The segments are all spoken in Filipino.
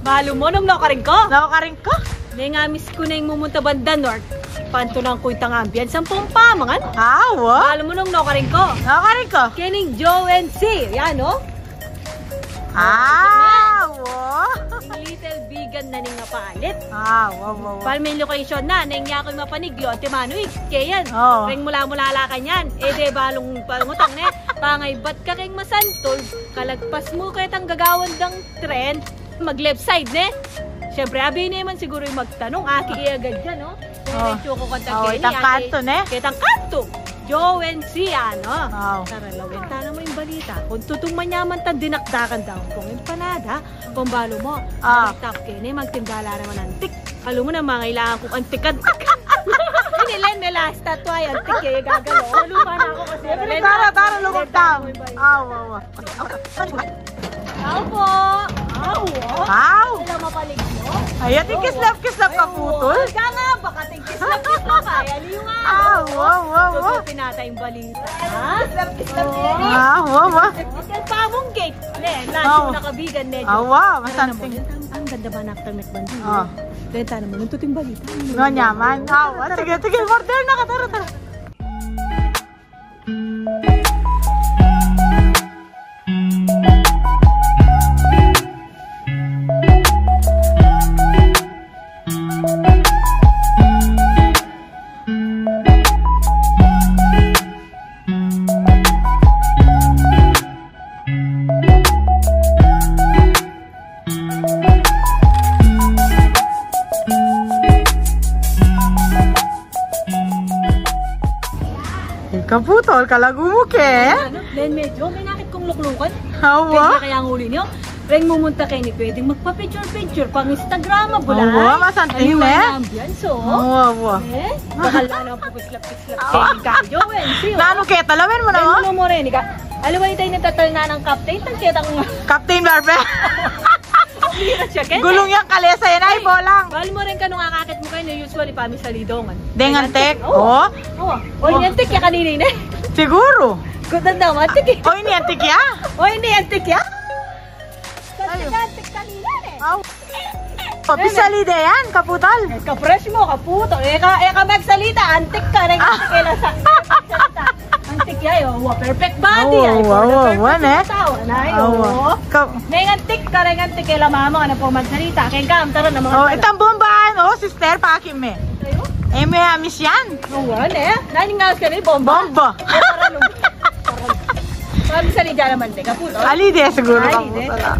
Balo mo nung nakaring ko. Nakakaring ko? Nengamis ko na yung mumunta banda north. Panto ng kuitang ambiyan. Sampung pamangan. Awa? Balo mo nung nakaring ko. Nakakaring ko? Kening Joe and C. Yan o. Awa? Little vegan na ning napalit. Awa. Palming location na. Nengya ko'y mapaniglo. Timanuig. Kaya yan. Oh. Ring mula-mula ka yan. De balong palungutang ne. Pangay ba't ka kayong masantol. Kalagpas mo kayo tang gagawan ng trend. Mag left side ne. Siyempre, abi naman siguro yung magtanong. Aki iagad dyan, no? Diretso ko kontak kayo. Itang kanto, ne? Itang kanto. Joe and C, ano? Wow. Lawin, tana mo yung balita. Kung tutong manyaman tan dinakdakan daw. Kung empanada, kung balo mo. Tap kayo, magtimbala naman antik. Alam mo na, mga ilangan kong antik-antik. Inilan nila, statwa yung antik kayo gagalo. Lupa na ako kasi. Tara, lumutang. Awa. Aw po! Aw! Wala mapalig mo? Ay, kislap ka putol. Ka nga, baka kislap ka. Aliw nga. Awa. Pinatay yung balita. Kislap Awa. Ang pamong gate. Lalo mo nakabigan. Awa, masanting. Ang ganda ba naktang nekbandi? Oh. Denta naman, yung tuting balita. No, nyaman. Awa, sige, order na ka. Tara. Kaputol, kalago mo ke? Then medyo, may nakit kong luklukan. Awa? Kaya ang huli niyo, ring mumunta kayo ni pwedeng magpa-picture pang Instagramable. Awa, masanting ne? Ambiance, Awa. Bakal na pupislap-pislap kayo. Nano ke, talawin mo na mo? Ano mo rin, alaway tayo natatal na ng captain, tangketang Captain Barbe? Gulong yung kalesa yan ay bolang. Bahal mo rin ka nung akakit mo kayo usually pami sa lidongan. Dengantek? Oo. O iniantik ya kanina eh. Siguro. Kutan daw matik eh. O iniantik ya? O iniantik ya? Antik kanina eh. O pisalide yan, kaputal. Ka-fresh mo, kaputo. Eka magsalita, antik ka. Nagkakila sa salita. Antik yayo, perfect body. Perfect tao. Nengantik ka, nengantik kay lamama ka na po magsalita. Kaya kam, tara na mga itang bombaan, sister, pakim me. May amis yan. Naning nga ka rin, bomba. Sabi salita naman, kaputo. Alide, siguro kaputal.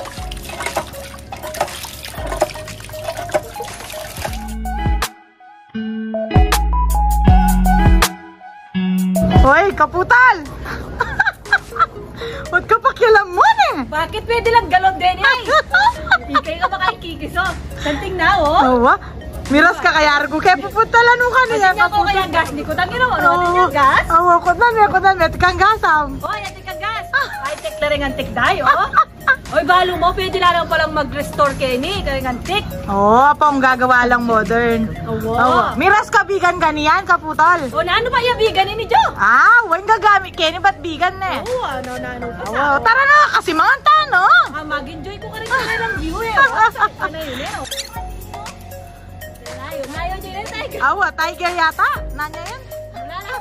Hoy, kaputal! Huwag ka pakialamon eh! Bakit pwede lang galon din ay? Ikay ka makakikiso. Santing na Awa, miras ka kaya argo kaya puputalan mo ka niya. Kasi ako kaya gas, di ko tangin mo. Ano niya gas? Awa, kutan me, tikang gasam. Oy, atikang gas. Ay, teklaring antik dayo. Oy, balo mo, pwede lang palang mag-restore Kenny, kaya antik. Apang gagawa lang modern. Awa. Miras ka bigan ganiyan, kaputal. O, ano ba yung bigan ni Jo? Huwag gagamit Kenny, ba't bigan na eh? Ano pa Tara na, kasi mga tano. Mag-enjoy ko ka rin ng view eh. Ano yun eh? Layo din eh, tiger. Awa, tiger yata. Nanya yan? Wala na.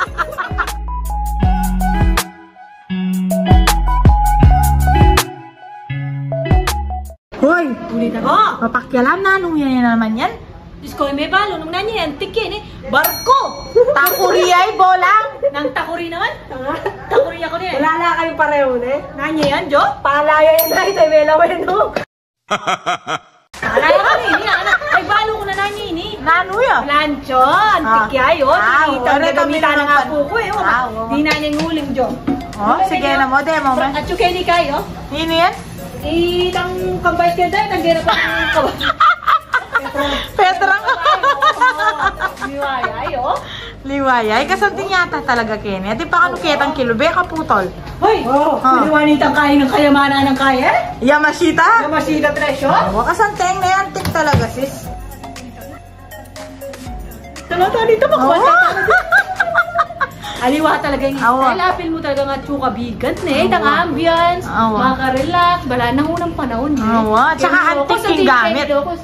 Hoy! Ulit ako. Papakyalam na, anong yan naman yan? Diyos ko, may balo. Nung nanyo yan, tikin eh. Barko! Takuri ay bolang! Nang takuri naman? Takuri ako niya. Wala na kayong pareho eh. Nanyo yan, Jo? Palaya yan na, ito may lawen no? Palaya ko niya. Ay, balo ko na nanyo ini. Nano yan? Lancho, antik yayo. Itang gagamitan na nga po ko eh. Di na niya nguling, Jo. Sige na mo, demo mo. At yung Kenny kayo? Ini yan? Itang kambay ka dahil, nanggirap ako ng Petrang. Liwayay, oh. Liwayay? Kasanting yata talaga, Kenny. Di pa kano ketang kilube, kaputol. Hoy! Piniwanitang kain ng kayamanan ng kaya? Yamashita? Yamashita presyo? Kasanting na yan, tik talaga, sis. Talata dito, makuha Aliwa talaga yung Awa. style. Apil mo talaga nga chuka bigan eh. Itang ambience, Awa. maka-relax, bala nang unang panahon eh. Awa, tsaka Kaya antique ako, yung sa gamit. tingin ko,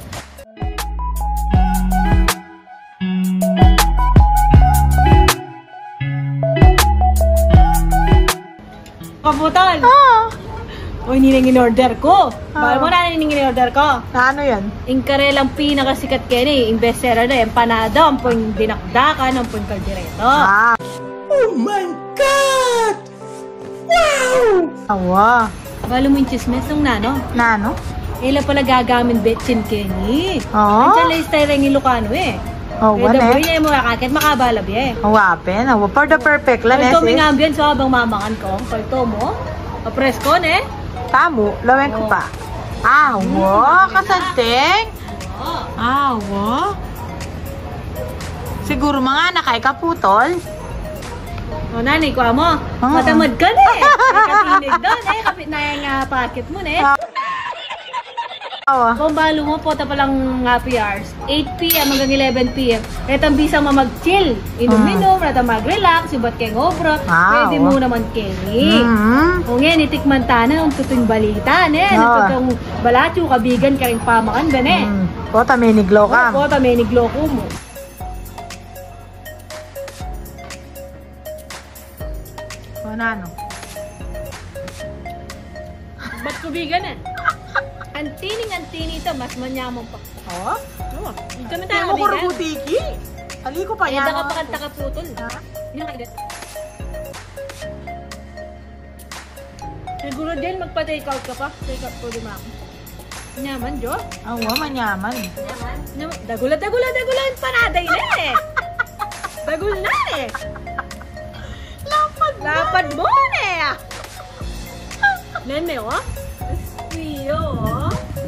Kaputan! O, hindi nang in-order ko. Bakal mo na hindi in-order ko. Ano yan? Yung karelang pinakasikat kaya ni, yung bestseller na, empanada, ang pong dinakdakan, ang pong kaldireto. Ah. Oh my God! Wow! Awa. Balo mo yung chismes ng nano. Nano? Ila pala gagamit betchin Kenny. Oo. Andiyan lang yung style ng Ilocano eh. Oh, Kaya wane. daboy niya yung mga kakit, makabalab eh. Awapen. Awa. For the perfect lang, Palto may eh. ambience, so habang mamangan ko. Palto mo. Presko ne? Tamo. Lawen ko pa. Awa. Kasanting. Oo. Awa. Siguro mga nakay kaputol. O nanay ko mo. Oo. Matamad ka na eh. Katinig doon eh. Kapit na yung packet mo ne. Awa. Kung balo mo po, palang happy hours. 8 p.m. hanggang 11 p.m. Retang bisang mamag-chill. Inom-inom, retang mag-relax, iba't kay ngobro. Wow. Pwede mo naman Kenny. Kung yan, itikman tanan, ang tutuing balita, ne? Oo. Nagtutong balatyo, kabigan ka rin pamakan ba, ne? Kota may niglo ka. Opo, may nigloko mo. O nano? Ba't kubigan eh? Antining-antini ito, mas manyamang pa. Oo? Oo. Hindi kami Hindi tayo mo kabigan. kurubutiki. Ali ko pa Kaya yan. ka pakanta ka putol. Ha? Yan kayo. Siguro din magpa-take out ka pa. Take out ko din ako. Nyaman, Jo? Awa, manyaman. Nyaman. Dagulat panaday na eh. Dagul na eh. Lapad mo na eh. Nene, oh. Espiyo, oh.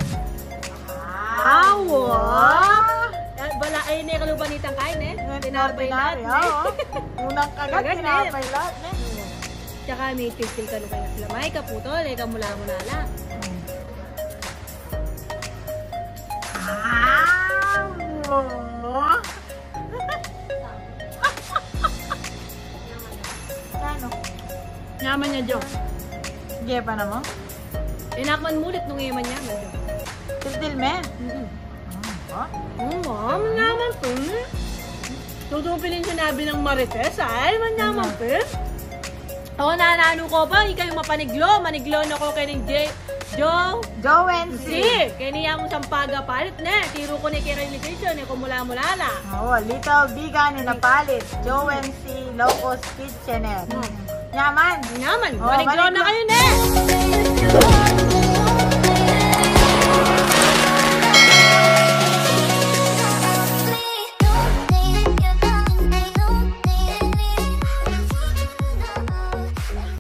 Awo. Bala, ay, hindi kalubanitang kain eh. Tinapay lahat eh. Unang kagat, Kagat, tinapay lahat. Tsaka may tiltil ka lukay na sila. May kaputol, eh, kamula-mula lang. Ano? Nyaman niya, Jo. Sige pa na mo? Inakman mulit nung iyaman niya, Jo. Tiltil men. Oo, manyaman po. Tutupilin sinabi ng Marites, ay, manyaman po. Ako nanano ko ba, ikaw yung mapaniglo. Maniglo na ko kay ng Joe. Jowency. Kaya niya mong sampaga palit na. Tiro ko ni kay realization, eh, kumula-mula na. Oh, little bigan na palit. Jowency Locos Kitchenette. Yaman. Nyaman, Oh, maniglo na maniglo. kayo na.